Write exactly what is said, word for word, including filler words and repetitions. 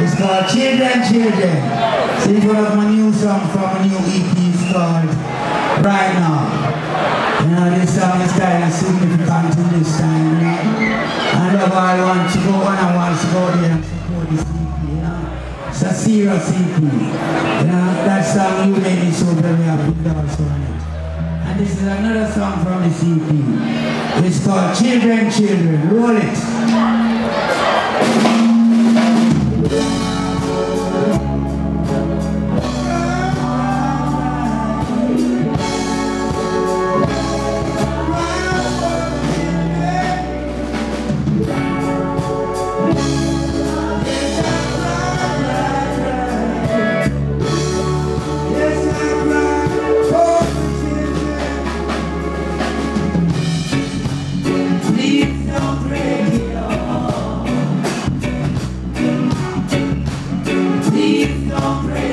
It's called Children, Children. So it's one of my new songs from a new E P. It's called Right Now. You know, this song is kind of significant in this time, you know. And I want to go on and want to go there and support this E P, you know. It's a serious E P. You know, that song you made me so very happy also on it. And this is another song from this E P. It's called Children, Children. Roll it. Please don't break.